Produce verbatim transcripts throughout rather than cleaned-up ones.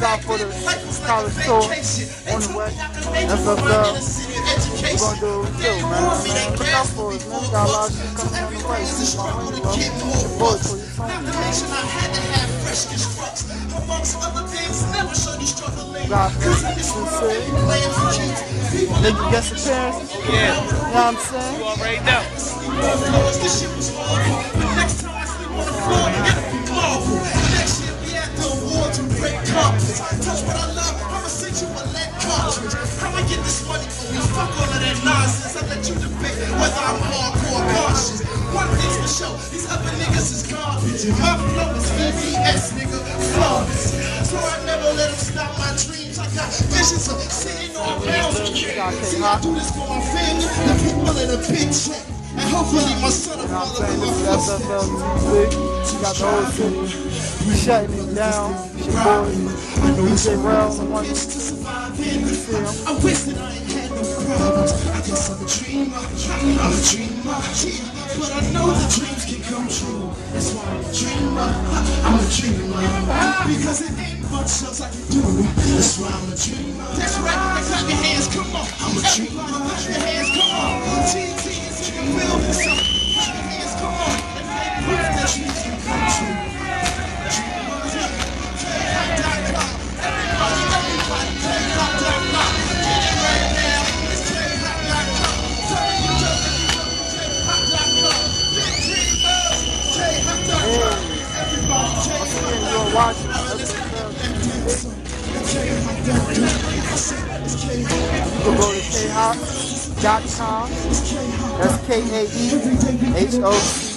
goes out for the college tour on the west. F F L. We're gonna do it too, man. man. Look out for us, man. We got a lot of shit coming down the way. Keep my money low. The boys for your phone, man. Got sincere. Nigga guest appearance. Yeah. You know what I'm saying? You already know. Touch what I love, I'ma send you a lead cartridge. I'ma get this money for you, fuck all of that nonsense. I let you debate whether I'm hardcore or cautious. One thing's for sure, these other niggas is garbage. My flow is V V S, nigga, flawless. So I never let them stop my dreams. I got visions of sitting on mountains. See, I do this for my family, the people in a big check. And hopefully my son will fall up in my footsteps. You got the whole city. We shutting it down. It's your boy, D J Rel. I'm wasted, I ain't had no problems. I guess I'm a dreamer, I'm a dreamer, yeah. But I know the dreams can come true. That's why I'm a dreamer, I'm a dreamer. Because it ain't much else I can do. That's why I'm a dreamer. That's right, clap your hands, come on. I'm a dreamer. Clap your hands, come on. T T is in the building, so clap your hands, come on. And make proof that dreams can come true. Watching. You can go to K A E Hock dot com. That's K A E H O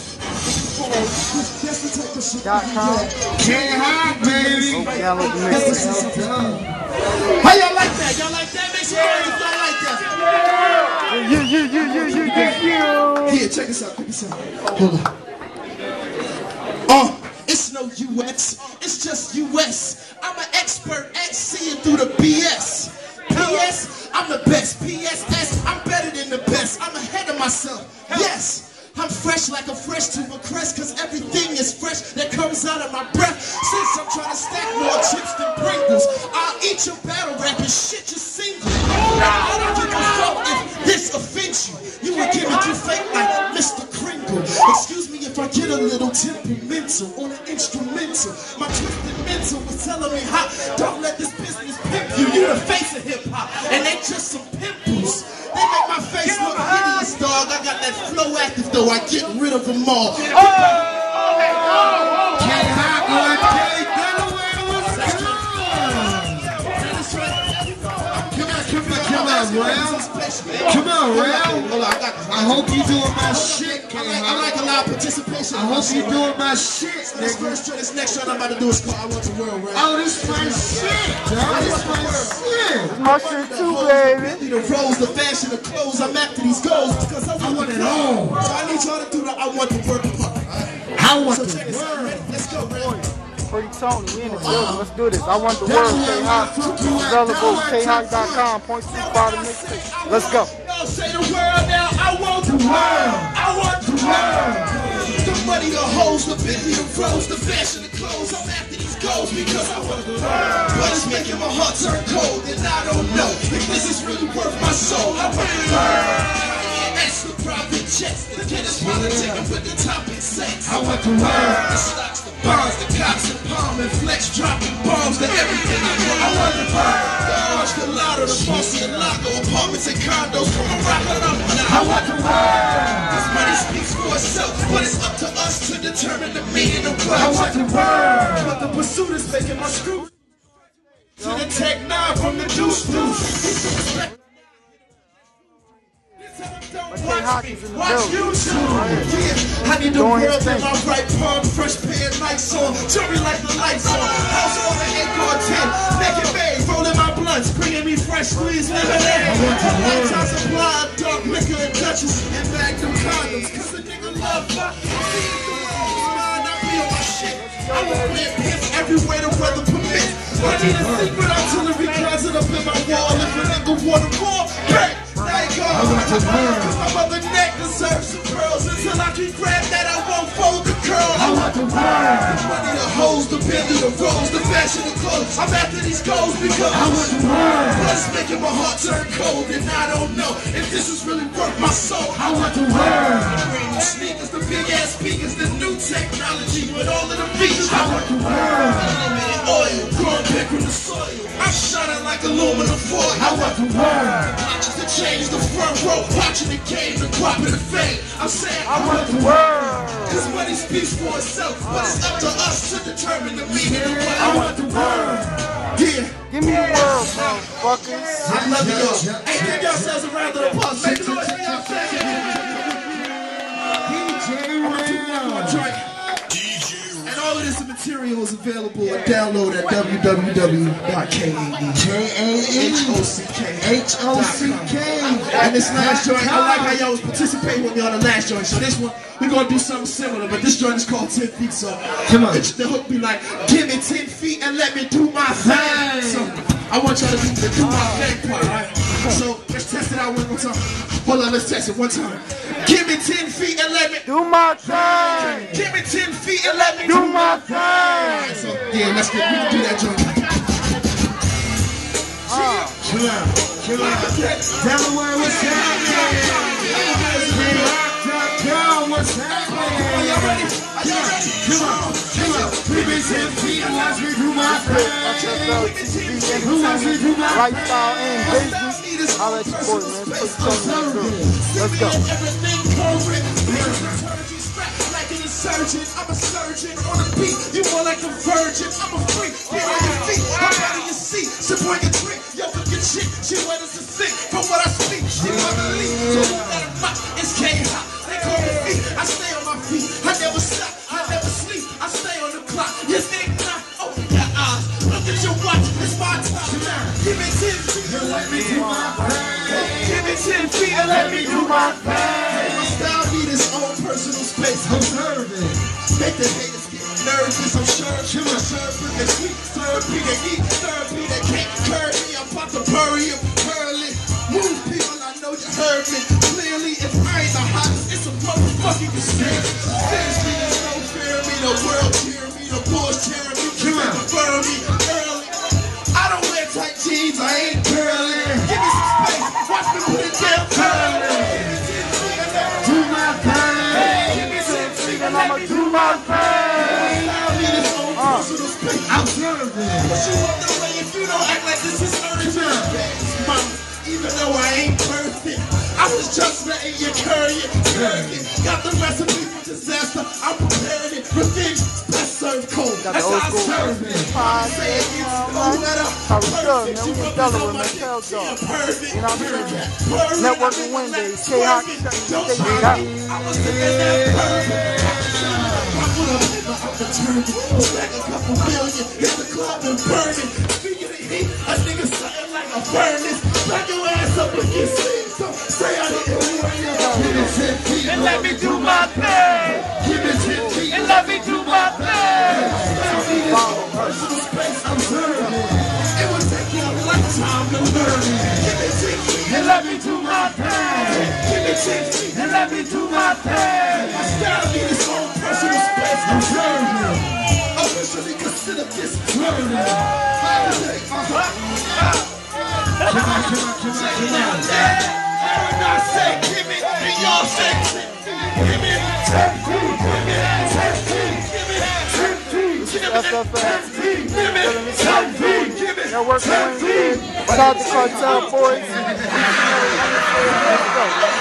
K dot com. K A E Hock, baby. Download the mix. How y'all like that? Y'all like that? Make some noise if y'all like that. You, you, you, you, you, you, you. Here, check this out. Check this out. Hold on. Oh. It's no U X, it's just U S. I'm an expert at seeing through the B S. P S, I'm the best. P S S, I'm better than the best. I'm ahead of myself. Yes, I'm fresh like a fresh tuber crest, cause everything is fresh that comes out of my breath. Since I'm trying to stack more chips than Pringles, I'll eat your battle rap and shit your single. I don't give a fuck if this offends you. You will give me too fake like Mister Kringle. Excuse me if I get a little temperamental on an instrumental. My twisted mental was telling me how don't let this business pimp you. You the face of hip hop, and they just some pimples. They make my face look hideous, dog. I got that flow active though. I get rid of them all. Oh! K A E Hock on K Delaware was good. Come on, come on, come on, Rel. Come on, Rel. I hope you doing my shit, K A E Hock. I like a lot of participation. I hope you doing my shit, nigga. This next one I'm about to do is called I Want the World, Rel. Oh, this my shit, dog. This my shit. It's my shit too, baby. The roles, the fashion, the clothes. I'm after these goals because I want it all. So I need y'all to do the I Want the World part. I want the world. Let's go, Rel. Pretty Tony, we in the building. Let's do this. I Want the World, K A E Hock. Available K A E Hock dot com. Point two five the mixtape. Let's go. Say the world now. I want the world. I want the world. The money, the hoes, the Bentley, the rose, the fashion, the clothes. I'm after these goals because I want the world. But it's making my heart turn cold, and I don't know if this is really worth my soul. I want the world. That's the private jets, the tennis politicking with the top in sex. I want the world. The stocks, the bonds, the cops, the palm and flex, dropping bombs to everything I want. I want the world. The orange, the lotto, the bossy and lago, apartments and condos, from a rock on up. I want the world. This money speaks for itself, but it's up to us to determine the meaning of wealth. I want the world. But the pursuit is making my screw. To the tech nine from the juice juice. Watch me, watch YouTube. Yeah, I need the world in my right palm, fresh pair of Nikes on, jewelry like the lights on, house on the eight or ten, naked babe, rolling my blunts, bringing me fresh squeezed lemonade. Lifetime supply of dark liquor and Dutchess, and bagged them condoms, cause the nigga love fuck. See if the world is mine, I be on my shit. I will live pimps everywhere the weather permits. I need a secret artillery closet up in my wall. If a nigga wanna fall, bang! I want to learn. Cause my mother neck deserves some pearls. Until I can grab that, I won't fold the curl. world. I want the world. The money, the hoes, the Bentley, the Rolls, the fashion, the clothes. I'm after these goals because I want the world. But it's making my heart turn cold, and I don't know if this is really worth my soul. I want the world. The brand new sneakers, the big ass speakers, the new technology with all of the features. I want the world. Unlimited oil, growing back from the soil. I'm shining like aluminum foil. I want the world. Watching the change, the front row, watching the game, the crop and the fame. I'm saying I want the world. Cause money speaks for itself, but it's up to us to determine the meaning of what I want the world. Yeah. Give me the world, motherfuckers. I love y'all. Hey, give yourselves a round of applause. Make some noise for yourselves. D J Ray. And all of this material is available and download at w w w dot k a e hock. And this last joint, I like how y'all was participating with me on the last joint. So this one, we're gonna do something similar, but this joint is called ten feet. So come on, the hook be like, give me ten feet and let me do my thing. So I want y'all to do the do my thing part, right? So let's test it out one more time. Hold on, let's test it one time. Give me ten feet and let me do my thing. Give me ten feet and let me do my thing. Right, so yeah, let's get we can do that joint. Uh. Chill out, chill out. Delaware, what's happening? Down, what's happening? Are y'all ready? Are y'all ready? Come on, come on. Give me ten feet and watch me do my thing. Who wants me do my lifestyle and business? I'll let you boys, man. Put something in the room. Let's go. Surgeon, I'm a surgeon on a beat. You more like a virgin. I'm a freak. Get on your feet. I'm out of your seat. Sip on your drink. Yo, look your chick. She wet as a sink. From what I speak, she wanna leave. So you gotta rock. It's K A E Hock. They call me feet. I stay on my feet. I never stop. I never sleep. I stay on the clock. You think not? Open your eyes. Look at your watch. It's my time. Give me ten feet and let me do my thing. Give me ten feet and let me do my thing. My style need its own personal space. I'm serving. Make the haters get nervous. I'm sure I'm serving. They sweet, serve me, they eat, serve me, they can't curb me. I'm about to bury them, curly. Move people, I know you heard me. Clearly, if I ain't the hottest, it's a motherfucking mistake. Seriously, there's no fear me. The world cheer me, the boys cheer me. You prefer me early. I don't wear tight jeans, I ain't curly. Give me some space, watch me put it down curly. Do my thing. Give me ten feet and I'ma do my thing. I need its own personal space. I'm serving. But you walk away if you don't act like this is urgent. Even though I ain't perfect, I was just letting you curry it, curry it. Got the recipe for disaster, I'm preparing it. Revenge, best served cold. That's how I serve it. I say it gets no better. Perfect, you brothers on my tail, yeah, perfect. You know what I'm saying? Networking Wednesdays, K A E Hock, don't stop. I was looking at that perfect. I put a paper out the turn, was back a couple million, hit the club and burn it. Speaking of heat, a nigga something like a furnace. Back your ass up against it. So say I didn't warn you. Give me ten feet and let me do my thing. Give me ten feet and let me do my thing. I need this whole personal space. I'm serving. It would take you a lifetime to learn it. Give me ten feet and let me do my thing. Give me ten feet and let me do my thing. My style need its own personal space. I'm serving. Officially consider this learning. Uh-huh. Come on, come on, come on, come on. And I say, give me, and y'all say, give me ten feet, give me ten feet, give me ten feet, give me ten feet, give me ten feet, give me Networking Wednesdays. Shout out to Cartel Boys. Let's go.